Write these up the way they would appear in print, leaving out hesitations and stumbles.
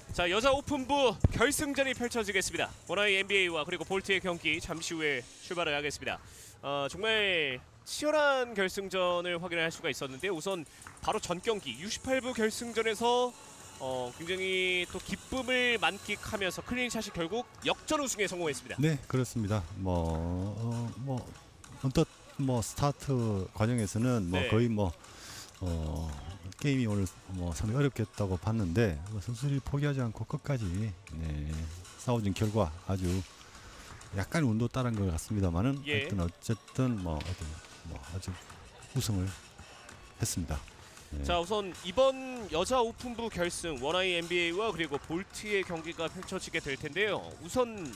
자, 여자 오픈부 결승전이 펼쳐지겠습니다. 원아이 NBA와 그리고 볼트의 경기 잠시 후에 출발을 하겠습니다. 정말 치열한 결승전을 확인할 수가 있었는데 우선 바로 전 경기 68부 결승전에서 굉장히 또 기쁨을 만끽하면서 클린샷이 결국 역전 우승에 성공했습니다. 네, 그렇습니다. 언뜻 스타트 과정에서는 네. 거의 게임이 오늘 상당히 어렵겠다고 봤는데 선수들이 포기하지 않고 끝까지 싸워준 결과 아주 약간 운도 따른 것 같습니다만은 예. 어쨌든 아주 우승을 했습니다. 네. 자, 우선 이번 여자 오픈부 결승 원아이 NBA와 그리고 볼트의 경기가 펼쳐지게 될 텐데요. 우선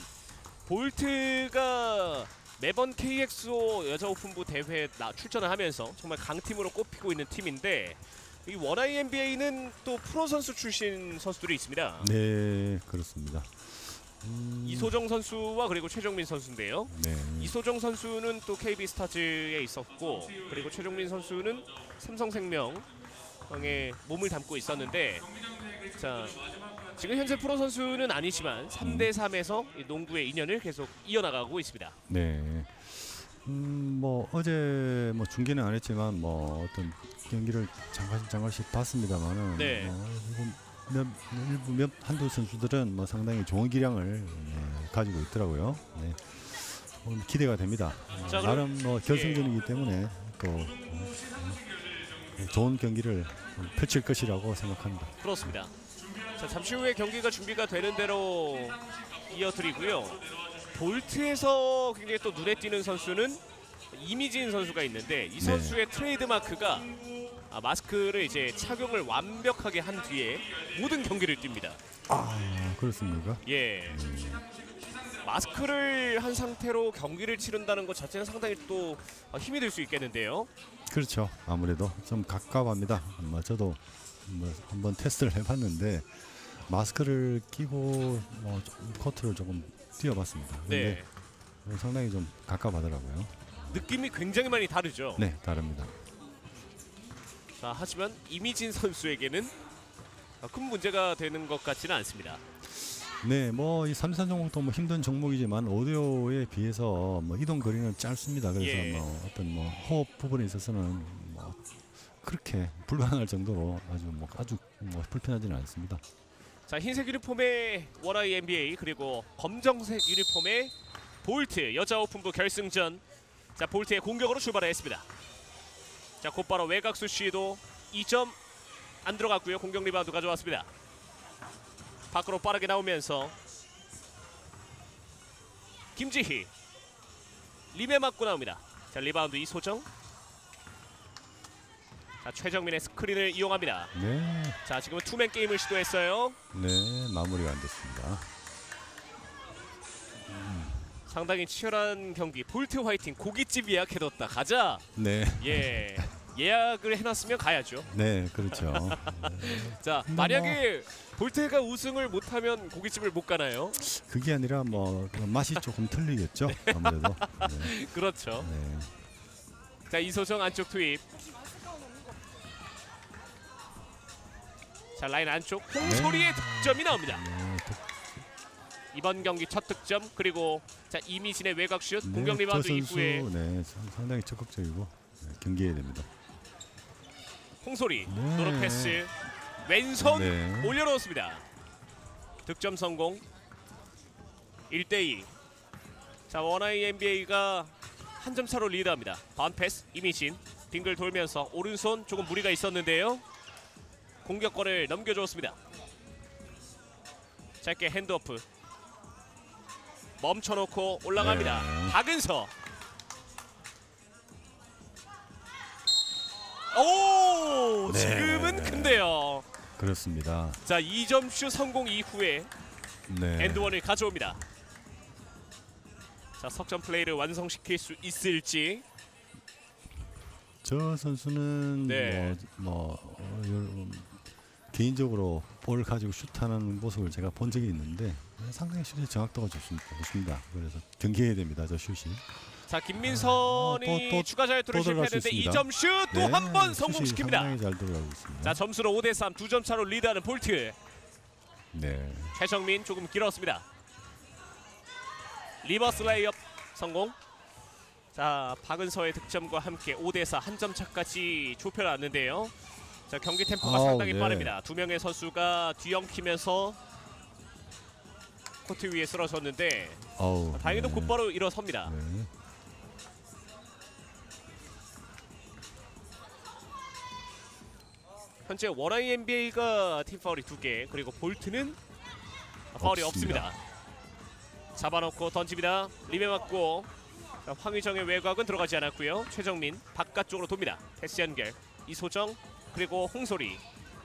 볼트가 매번 KXO 여자 오픈부 대회에 출전을 하면서 정말 강팀으로 꼽히고 있는 팀인데 이 원아이 NBA는 또 프로 선수 출신 선수들이 있습니다. 네, 그렇습니다. 이소정 선수와 그리고 최정민 선수인데요. 네. 이소정 선수는 또 KB 스타즈에 있었고 그리고 최정민 선수는 삼성생명에 몸을 담고 있었는데 자, 지금 현재 프로 선수는 아니지만 3대3에서 농구의 인연을 계속 이어나가고 있습니다. 네. 어제 중계는 안 했지만 어떤 경기를 잠깐씩 봤습니다만은 네. 한두 선수들은 상당히 좋은 기량을 가지고 있더라고요. 네. 오늘 기대가 됩니다. 자, 나름 결승전이기 때문에 또 좋은 경기를 펼칠 것이라고 생각합니다. 그렇습니다. 자, 잠시 후에 경기가 준비가 되는 대로 이어드리고요. 볼트에서 굉장히 또 눈에 띄는 선수는 이미진 선수가 있는데 이 선수의 트레이드 마크가 마스크를 이제 착용을 완벽하게 한 뒤에 모든 경기를 뜁니다. 아, 그렇습니까? 예. 마스크를 한 상태로 경기를 치른다는 것 자체는 상당히 또 힘이 들 수 있겠는데요. 그렇죠. 아무래도 좀 갑갑합니다. 저도 한번 테스트를 해봤는데 마스크를 끼고 코트를 조금 뛰어봤습니다. 네. 상당히 좀 갑갑하더라고요. 느낌이 굉장히 많이 다르죠. 네, 다릅니다. 자, 하지만 이미진 선수에게는 큰 문제가 되는 것 같지는 않습니다. 네, 이 3산 종목도 힘든 종목이지만 오디오에 비해서 이동 거리는 짧습니다. 그래서 어떤 호흡 부분에 있어서는 그렇게 불가능할 정도로 아주 불편하지는 않습니다. 자, 흰색 유니폼의 원아이 NBA 그리고 검정색 유니폼의 볼트 여자 오픈부 결승전. 자, 볼트의 공격으로 출발했습니다. 자, 곧바로 외곽수 시도 2점 안 들어갔고요. 공격 리바운드 가져왔습니다. 밖으로 빠르게 나오면서 김지희 림에 맞고 나옵니다. 자, 리바운드 이소정. 자, 최정민의 스크린을 이용합니다. 네, 자, 지금은 투맨 게임을 시도했어요. 네, 마무리가 안 됐습니다. 상당히 치열한 경기. 볼트 화이팅. 고깃집 예약해뒀다. 가자. 네, 예. 예약을 해놨으면 가야죠. 네, 그렇죠. 자, 만약에 볼트가 우승을 못하면 고깃집을 못 가나요? 그게 아니라 맛이 조금 틀리겠죠. 아무래도. 네. 그렇죠. 네. 자, 이소정 안쪽 투입. 자, 라인 안쪽 홍소리의 득점이 나옵니다. 이번 경기 첫 득점. 그리고 자, 이미진의 외곽슛. 공격 리바운드 이후에 상당히 적극적이고 경기해야 됩니다. 홍소리 노로 패스 왼손 올려놓습니다. 득점 성공. 1대2. 자, 원아이 NBA가 한 점 차로 리드합니다. 바운드 패스 이미진 빙글 돌면서 오른손 조금 무리가 있었는데요. 공격권을 넘겨줬습니다. 짧게 핸드오프 멈춰놓고 올라갑니다. 박은서. 오, 지금은 큰데요. 그렇습니다. 자, 2점 슛 성공 이후에 엔드원을 가져옵니다. 자, 석점 플레이를 완성시킬 수 있을지. 저 선수는 개인적으로 볼 가지고 슛하는 모습을 제가 본 적이 있는데 상당히 슛의 정확도가 좋습니다. 그래서 경계해야 됩니다. 저 슛이. 자, 김민선이 추가 자유투를 실패했는데 2점 슛 또 한 번 성공시킵니다. 상당히 잘 들어가고 있습니다. 자, 점수로 5대3 2점 차로 리드하는 볼트. 네. 최정민 조금 길었습니다. 리버스 레이업 성공. 자, 박은서의 득점과 함께 5대4 한 점 차까지 좁혀놨는데요. 자, 경기 템포가 상당히 네. 빠릅니다. 두 명의 선수가 뒤엉키면서 코트 위에 쓰러졌는데 다행히도 네. 곧바로 일어섭니다. 네. 현재 원아이 NBA가 팀 파울이 2개, 그리고 볼트는 파울이 없습니다. 잡아놓고 던집니다. 리베 맞고, 자, 황의정의 외곽은 들어가지 않았고요. 최정민 바깥쪽으로 돕니다. 패스 연결. 이소정 그리고 홍소리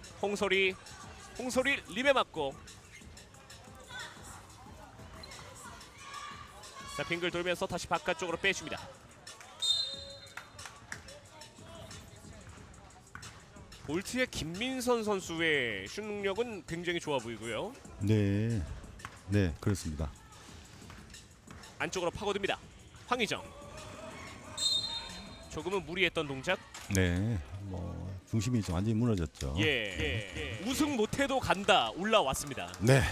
리베 맞고, 자, 빙글 돌면서 다시 바깥쪽으로 빼줍니다. 볼트의 김민선 선수의 슛 능력은 굉장히 좋아 보이고요. 네. 네, 그렇습니다. 안쪽으로 파고듭니다. 황의정. 조금은 무리했던 동작. 네. 중심이 좀 완전히 무너졌죠. 예. 우승 못해도 간다. 올라왔습니다. 네.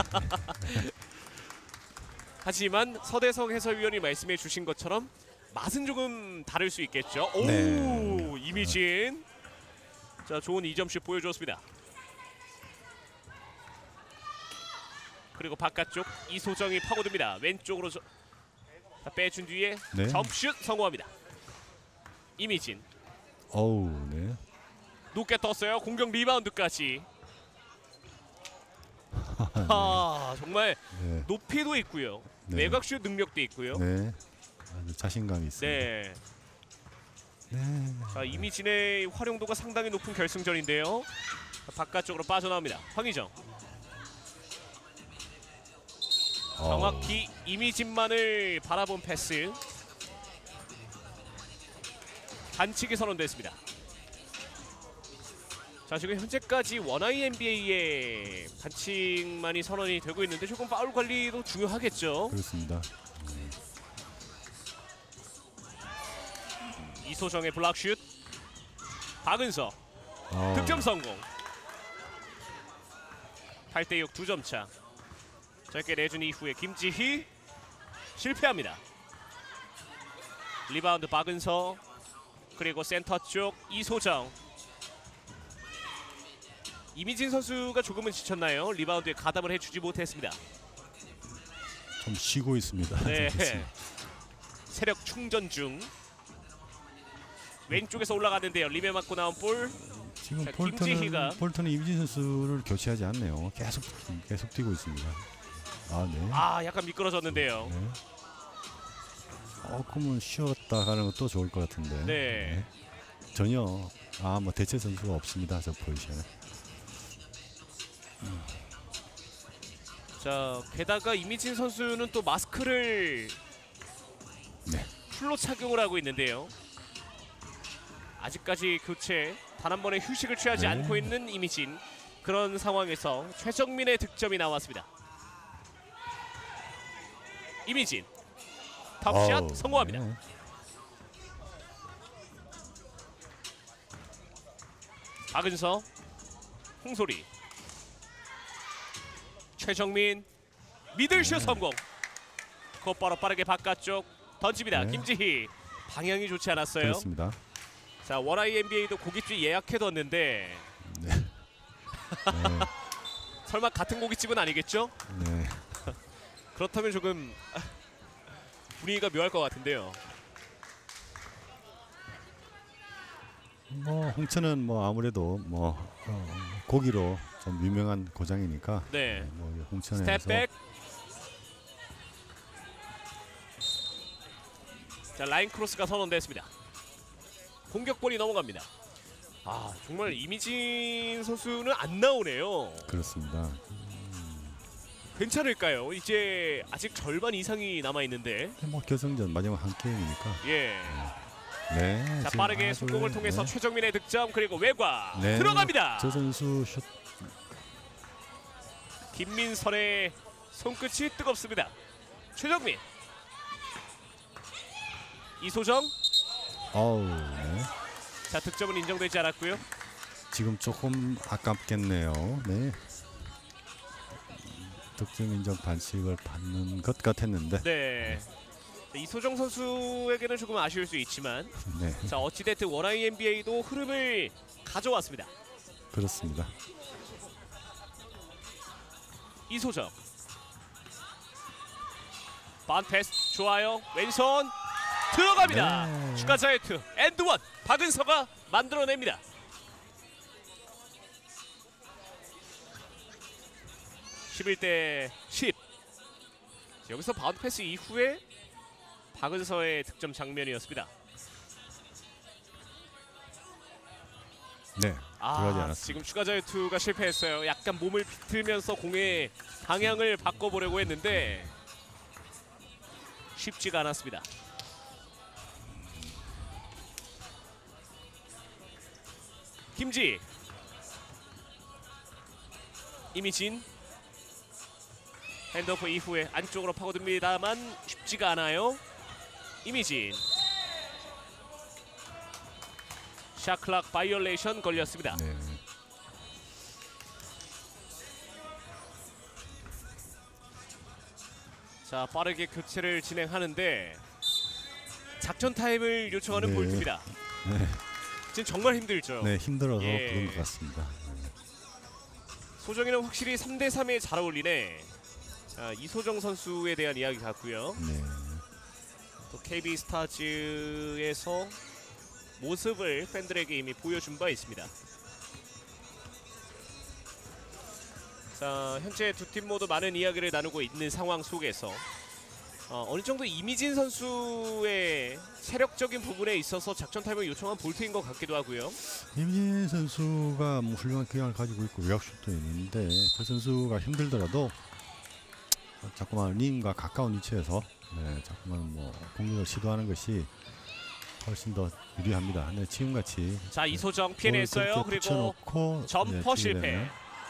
하지만 서대성 해설위원이 말씀해 주신 것처럼 맛은 조금 다를 수 있겠죠. 오, 네. 이미진. 자, 좋은 2점슛 보여줬습니다. 그리고 바깥쪽 이소정이 파고듭니다. 왼쪽으로 자, 빼준 뒤에 네. 점슛 성공합니다. 이미진 네. 높게 떴어요. 공격 리바운드까지. 정말 네. 높이도 있고요. 네. 외곽슛 능력도 있고요. 네. 아주 자신감이 있습니다. 네. 네. 자, 이미진의 활용도가 상당히 높은 결승전인데요. 바깥쪽으로 빠져나옵니다. 황의정. 정확히 이미진만을 바라본 패스. 반칙이 선언됐습니다. 자, 지금 현재까지 원아이 NBA의 반칙만이 선언이 되고 있는데 조금 파울 관리도 중요하겠죠. 그렇습니다. 이소정의 블락슛. 박은서 득점 성공. 8대6 2점 차. 짧게 내준 이후에 김지희 실패합니다. 리바운드 박은서 그리고 센터 쪽 이소정. 이미진 선수가 조금은 지쳤나요? 리바운드에 가담을 해주지 못했습니다. 좀 쉬고 있습니다. 네. 세력 충전 중. 왼쪽에서 올라가는데요. 리베 맞고 나온 볼. 지금 자, 김지희가. 볼턴은 이미진 선수를 교체하지 않네요. 계속 뛰고 있습니다. 네. 약간 미끄러졌는데요. 네. 조금은 쉬었다 가는 것도 좋을 것 같은데. 네. 전혀 대체 선수가 없습니다. 저 포지션에. 자, 게다가 이미진 선수는 또 마스크를 네. 풀로 착용을 하고 있는데요. 아직까지 교체 단 한 번의 휴식을 취하지 네. 않고 있는 이미진. 그런 상황에서 최정민의 득점이 나왔습니다. 이미진 탑샷 성공합니다. 네. 박은서, 홍소리, 최정민 미들슛 성공. 곧바로 빠르게 바깥쪽 던집니다. 네. 김지희 방향이 좋지 않았어요. 그렇습니다. 자, 원아이 NBA도 고깃집 예약해뒀는데 네. 설마 같은 고깃집은 아니겠죠? 네. 그렇다면 조금 분위기가 묘할 것 같은데요. 홍천은 아무래도 고기로 좀 유명한 고장이니까. 네. 홍천에서 스텝백. 자, 라인 크로스가 선언됐습니다. 공격볼이 넘어갑니다. 정말 이미진 선수는 안 나오네요. 그렇습니다. 괜찮을까요? 이제 아직 절반 이상이 남아 있는데. 결승전 마지막 한 게임이니까. 예. 네. 자, 지금 빠르게 아주, 속공을 통해서 네. 최정민의 득점 그리고 외곽 네. 들어갑니다. 저 선수 슛. 김민선의 손끝이 뜨겁습니다. 최정민. 이소정. 네. 자, 득점은 인정되지 않았고요. 지금 조금 아깝겠네요. 네. 득점 인정 반칙을 받는 것 같았는데. 네. 이소정 선수에게는 조금 아쉬울 수 있지만 네, 자 어찌됐든 원아이 NBA도 흐름을 가져왔습니다. 그렇습니다. 이소정 반 패스 좋아요. 왼손 들어갑니다. 네. 추가 자유투 엔드원 박은서가 만들어냅니다. (11대 10) 여기서 바운드 패스 이후에 박은서의 득점 장면이었습니다. 네, 들어가지 않았습니다. 지금 추가 자유투가 실패했어요. 약간 몸을 비틀면서 공의 방향을 바꿔보려고 했는데 쉽지가 않았습니다. 김지 이미진 핸드오프 이후에 안쪽으로 파고듭니다만 쉽지가 않아요. 이미진 샷클락 바이올레이션 걸렸습니다. 네. 자 빠르게 교체를 진행하는데 작전 타임을 요청하는 네. 볼트입니다. 네, 지금 정말 힘들죠. 네, 힘들어서 예. 그런 것 같습니다. 소정이는 확실히 3대 3에 잘 어울리네. 이소정 선수에 대한 이야기 같고요. 네, 또 KB 스타즈에서 모습을 팬들에게 이미 보여준 바 있습니다. 자 현재 두 팀 모두 많은 이야기를 나누고 있는 상황 속에서 어느 정도 이미진 선수의 체력적인 부분에 있어서 작전 타임을 요청한 볼트인 것 같기도 하고요. 임진 선수가 뭐 훌륭한 기량을 가지고 있고 외곽슛도 있는데 그 선수가 힘들더라도 자꾸만 림과 가까운 위치에서 네, 자꾸만 뭐 공격을 시도하는 것이 훨씬 더 유리합니다. 네, 지금같이 자 이소정 피해냈어요. 그리고 붙여놓고 점퍼 네, 실패. 네,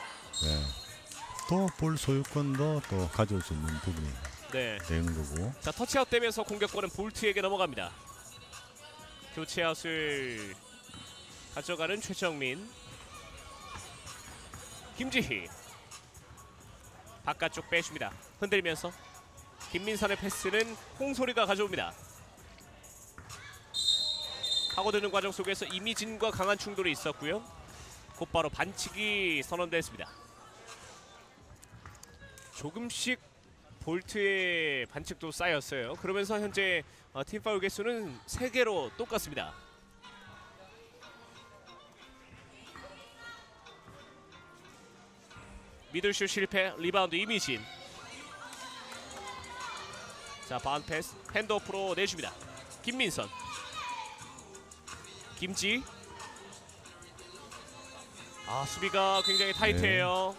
또 볼 소유권도 또 가져올 수 있는 부분이 네. 되는 거고. 자 터치아웃 되면서 공격권은 볼트에게 넘어갑니다. 교체아웃을 가져가는 최정민. 김지희 바깥쪽 빼줍니다. 흔들면서 김민선의 패스는 홍소리가 가져옵니다. 파고드는 과정 속에서 이미진과 강한 충돌이 있었고요. 곧바로 반칙이 선언됐습니다. 조금씩 볼트의 반칙도 쌓였어요. 그러면서 현재 팀 파울 개수는 3개로 똑같습니다. 미들슛 실패, 리바운드 이미진. 자 바운드 패스 핸드오프로 내줍니다. 김민선, 김지. 수비가 굉장히 타이트해요.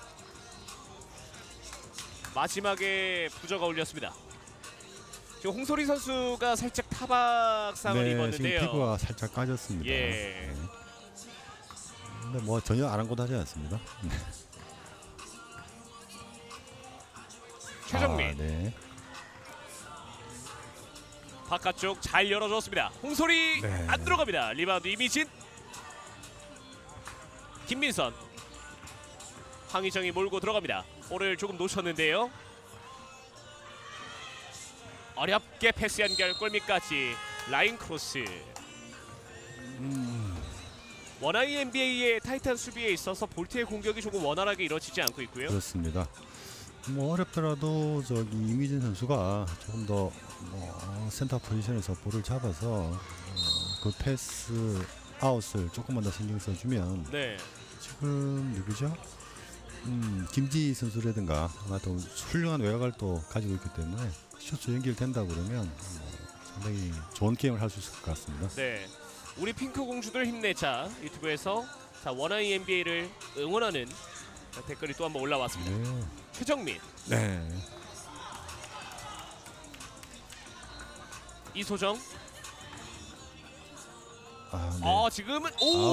마지막에 부저가 올렸습니다. 지금 홍소리 선수가 살짝 타박상을 네, 입었는데요. 지금 피부가 살짝 까졌습니다. 예. 네. 근데 뭐 전혀 아랑곳하지 않습니다. 최정민 네. 바깥쪽 잘 열어줬습니다. 홍소리 네. 안 들어갑니다. 리바운드 이미진. 김민선, 황희정이 몰고 들어갑니다. 볼을 조금 놓쳤는데요. 어렵게 패스 연결 골밑까지 라인 크로스. 원아이 NBA의 타이탄 수비에 있어서 볼트의 공격이 조금 원활하게 이루어지지 않고 있고요. 그렇습니다. 뭐 어렵더라도 저기 이미진 선수가 조금 더 센터 포지션에서 볼을 잡아서 그 패스 아웃을 조금만 더 신경 써주면 네. 지금 누구죠? 김지 선수라든가 아마 또 훌륭한 외곽을 또 가지고 있기 때문에 슛 연결된다고 그러면 상당히 좋은 게임을 할 수 있을 것 같습니다. 네. 우리 핑크 공주들 힘내자 유튜브에서 자 원아이 NBA를 응원하는 댓글이 또 한번 올라왔습니다. 네. 최정민, 네. 이소정. 네. 지금은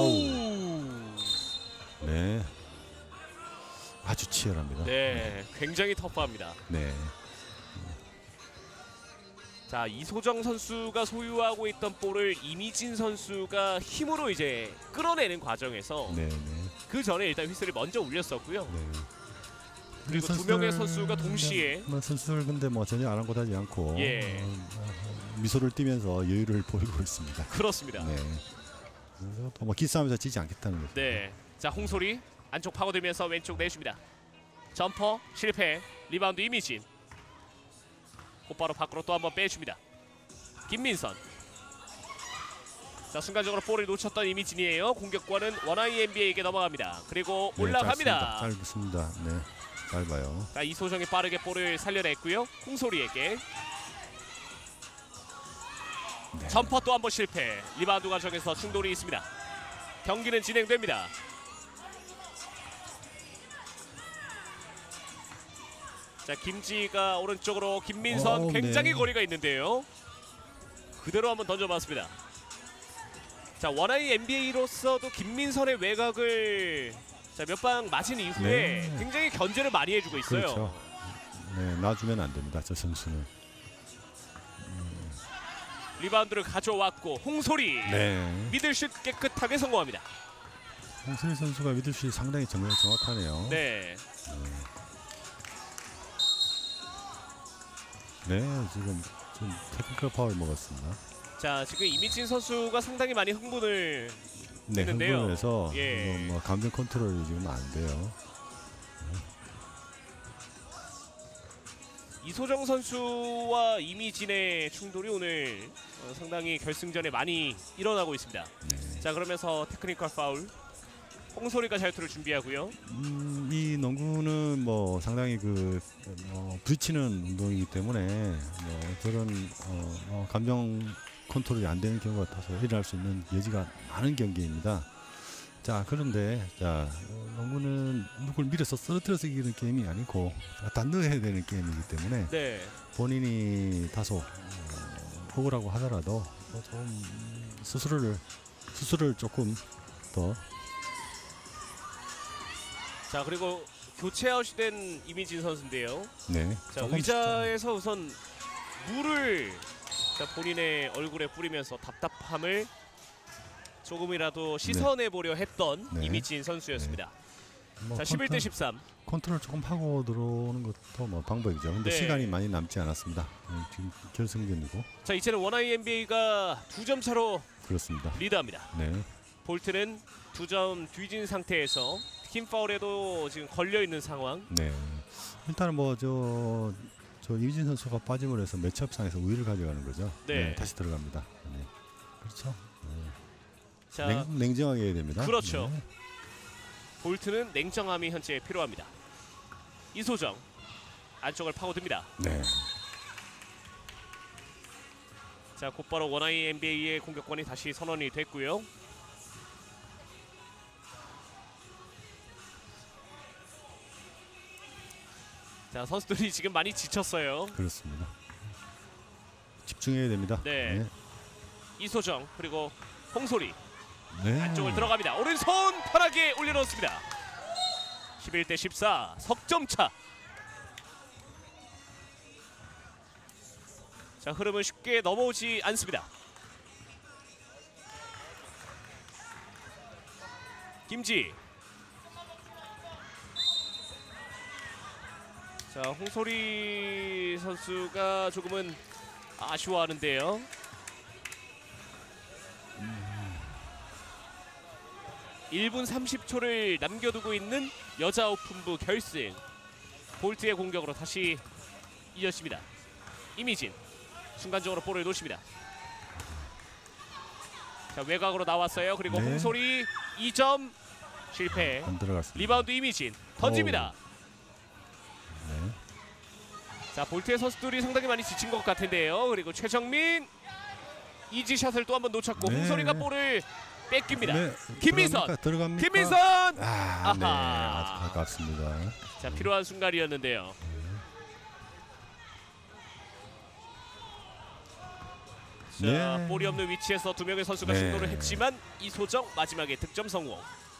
네. 아주 치열합니다. 네, 굉장히 터프합니다. 네. 자, 이소정 선수가 소유하고 있던 볼을 이미진 선수가 힘으로 이제 끌어내는 과정에서 네. 네. 그 전에 일단 휘슬을 먼저 울렸었고요. 네. 그리고 두 명의 선수가 동시에 뭐 선수들 근데 뭐 전혀 아랑곳하지 않고 예. 미소를 띠면서 여유를 보이고 있습니다. 그렇습니다. 네. 또뭐 기싸움에서 지지 않겠다는 거죠. 네. 자, 홍소리 안쪽 파고들면서 왼쪽 내줍니다. 점퍼 실패. 리바운드 이미진. 곧바로 밖으로 또 한번 빼줍니다. 김민선. 자, 순간적으로 볼을 놓쳤던 이미진이에요. 공격권은 원아이 NBA에게 넘어갑니다. 그리고 네, 올라갑니다. 짧습니다. 네, 짧아요. 자, 이소정이 빠르게 볼을 살려냈고요. 홍소리에게 네. 점퍼 또 한 번 실패. 리바운드 과정에서 충돌이 있습니다. 경기는 진행됩니다. 자, 김지희가 오른쪽으로 김민선 굉장히 네. 거리가 있는데요. 그대로 한번 던져봤습니다. 자, 원아이 NBA로서도 김민선의 외곽을 몇 방 맞은 이후에 네. 굉장히 견제를 많이 해주고 있어요. 그렇죠. 네, 놔주면 안 됩니다. 저 선수는. 리바운드를 가져왔고 홍소리 네. 미들슛 깨끗하게 성공합니다. 홍소리 선수가 미들슛이 상당히 정확하네요. 네. 네, 지금 좀 테크니컬 파울 먹었습니다. 자, 지금 이미진 선수가 상당히 많이 흥분을 네, 했는데요. 흥분해서 예. 뭐 감정 컨트롤이 지금 안 돼요. 이소정 선수와 이미진의 충돌이 오늘 상당히 결승전에 많이 일어나고 있습니다. 네. 자, 그러면서 테크니컬 파울. 홍소리가 자유투를 준비하고요. 이 농구는 뭐 상당히 부딪히는 운동이기 때문에 뭐 그런 감정 컨트롤이 안 되는 경우가 타서 일어날 수 있는 여지가 많은 경기입니다. 자, 그런데 농구는 누굴 밀어서 쓰러뜨려서 이기는 게임이 아니고 다 넣어야 되는 게임이기 때문에 네. 본인이 다소 억울하고 하더라도 좀 스스로를 조금 더 자, 그리고 교체 아웃이 된 이미진 선수인데요. 네. 자, 조금씩 의자에서 우선 물을 본인의 얼굴에 뿌리면서 답답함을 조금이라도 씻어내보려 했던 네. 이미진 선수였습니다. 뭐 자, 11대 13. 컨트롤 조금 하고 들어오는 것도 뭐 방법이죠. 근데 네. 시간이 많이 남지 않았습니다. 지금 결승전이고 자, 이제는 원아이 NBA가 2점 차로 그렇습니다. 리드합니다. 네. 볼트는 2점 뒤진 상태에서 팀 파울에도 지금 걸려 있는 상황. 네. 일단은 뭐 저 이진 선수가 빠짐을 해서 매치업상에서 우위를 가져가는 거죠. 네. 다시 들어갑니다. 네. 그렇죠. 자, 냉정하게 해야 됩니다. 그렇죠. 네. 볼트는 냉정함이 현재 필요합니다. 이소정 안쪽을 파고듭니다. 네. 자, 곧바로 원아이 NBA의 공격권이 다시 선언이 됐고요. 자, 선수들이 지금 많이 지쳤어요. 그렇습니다. 집중해야 됩니다. 네. 이소정 그리고 홍소리 네. 안쪽을 들어갑니다. 오른손 편하게 올려놓습니다. 11대 14 석점 차. 자, 흐름은 쉽게 넘어오지 않습니다. 김지. 자, 홍소리 선수가 조금은 아쉬워하는데요. 음. 1분 30초를 남겨두고 있는 여자 오픈부 결승. 볼트의 공격으로 다시 이어집니다. 이미진 순간적으로 볼을 놓칩니다. 자, 외곽으로 나왔어요. 그리고 네. 홍소리 2점 실패. 안 들어갔습니다. 리바운드 이미진 던집니다. 네. 자, 볼트의 선수들이 상당히 많이 지친 것 같은데요. 그리고 최정민 이지샷을 또 한 번 놓쳤고 네. 홍소리가 볼을 뺏깁니다. 네. 김민선! 들어갑니까? 김민선! 아, 네. 아하. 아주 가깝습니다. 자, 필요한 순간이었는데요. 자, 네. 볼이 없는 위치에서 두 명의 선수가 네. 신도를 했지만 이소정 마지막에 득점 성공.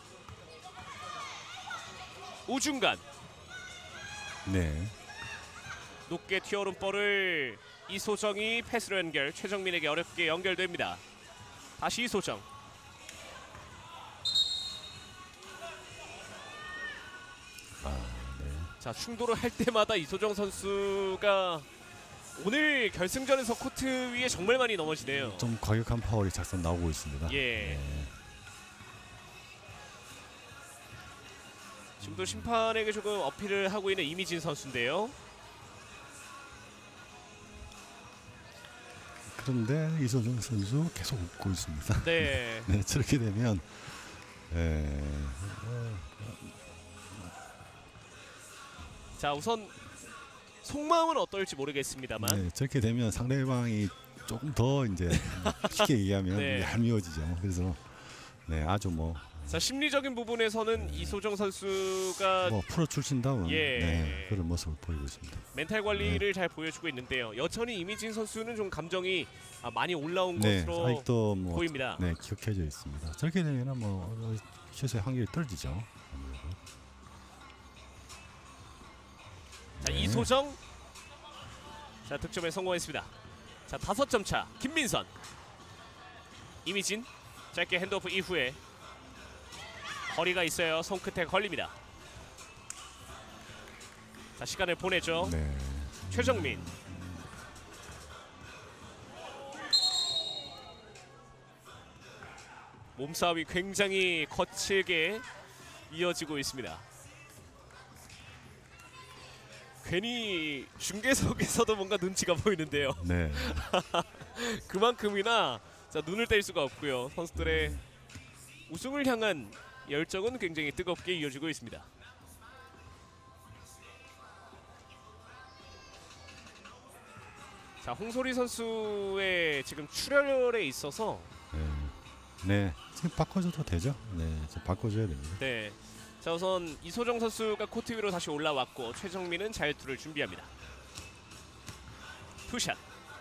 우중간 네. 높게 튀어오른 볼을 이소정이 패스로 연결. 최정민에게 어렵게 연결됩니다. 다시 이소정. 자, 충돌을 할 때마다 이소정 선수가 오늘 결승전에서 코트 위에 정말 많이 넘어지네요. 좀 과격한 파울이 작성 나오고 있습니다. 예. 네. 지금도 심판에게 조금 어필을 하고 있는 이미진 선수인데요. 그런데 이소정 선수 계속 웃고 있습니다. 네. 네, 저렇게 되면 자, 우선 속마음은 어떨지 모르겠습니다만 네, 저렇게 되면 상대방이 조금 더 이제 쉽게 얘기하면 네. 얄미워지죠. 그래서 네, 아주 뭐 자, 심리적인 부분에서는 이소정 선수가 프로 출신다운 예. 네, 그런 모습을 보이고 있습니다. 멘탈 관리를 잘 보여주고 있는데요. 여전히 이미진 선수는 좀 감정이 많이 올라온 네, 것으로 아직도 뭐 보입니다. 네, 기억해져 있습니다. 저렇게 되면은 뭐 슛의 확률이 떨어지죠. 아무래도. 자, 네. 이소정. 자, 득점에 성공했습니다. 자, 5점 차. 김민선. 이미진. 짧게 핸드오프 이후에 거리가 있어요. 손끝에 걸립니다. 자, 시간을 보내죠. 네. 최정민. 몸싸움이 굉장히 거칠게 이어지고 있습니다. 괜히 중계석에서도 뭔가 눈치가 보이는데요. 네. 그만큼이나 자, 눈을 뗄 수가 없고요. 선수들의 우승을 향한 열정은 굉장히 뜨겁게 이어지고 있습니다. 자, 홍소리 선수의 지금 출혈에 있어서 네, 지금 바꿔줘도 되죠? 네, 지금 바꿔줘야 됩니다. 네. 자, 우선 이소정 선수가 코트 위로 다시 올라왔고 최정민은 자유투를 준비합니다. 투샷.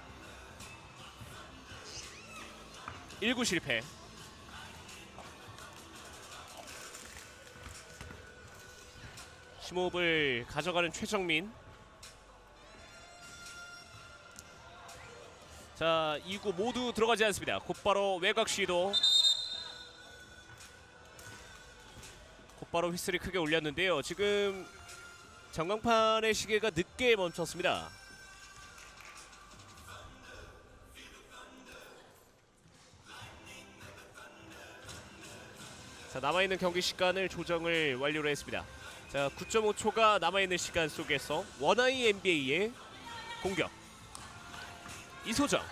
1구 실패. 심호흡을 가져가는 최정민. 자, 2구 모두 들어가지 않습니다. 곧바로 외곽 시도. 곧바로 휘슬이 크게 울렸는데요. 지금 전광판의 시계가 늦게 멈췄습니다. 자, 남아있는 경기 시간을 조정을 완료를 했습니다. 자, 9.5초가 남아있는 시간 속에서 원아이 NBA의 공격. 이소정.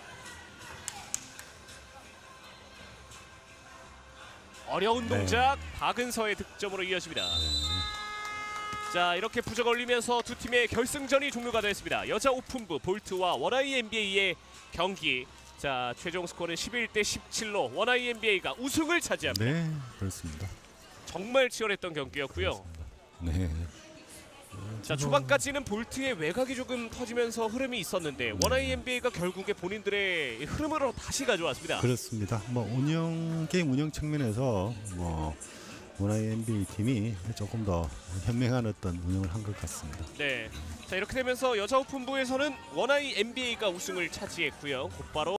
어려운 동작. 박은서의 득점으로 이어집니다. 자, 이렇게 부저가 올리면서 두 팀의 결승전이 종료가 됐습니다. 여자 오픈부 볼트와 원아이 NBA의 경기. 자, 최종 스코어는 11대 17로 원아이 NBA가 우승을 차지합니다. 네, 그렇습니다. 정말 치열했던 경기였고요. 네. 자, 초반까지는 볼트의 외곽이 조금 터지면서 흐름이 있었는데 원아이 NBA가 결국에 본인들의 흐름으로 다시 가져왔습니다. 그렇습니다. 뭐 게임 운영 측면에서 뭐 원아이 NBA 팀이 조금 더 현명한 어떤 운영을 한 것 같습니다. 네. 자, 이렇게 되면서 여자 오픈부에서는 원아이 NBA가 우승을 차지했고요. 곧바로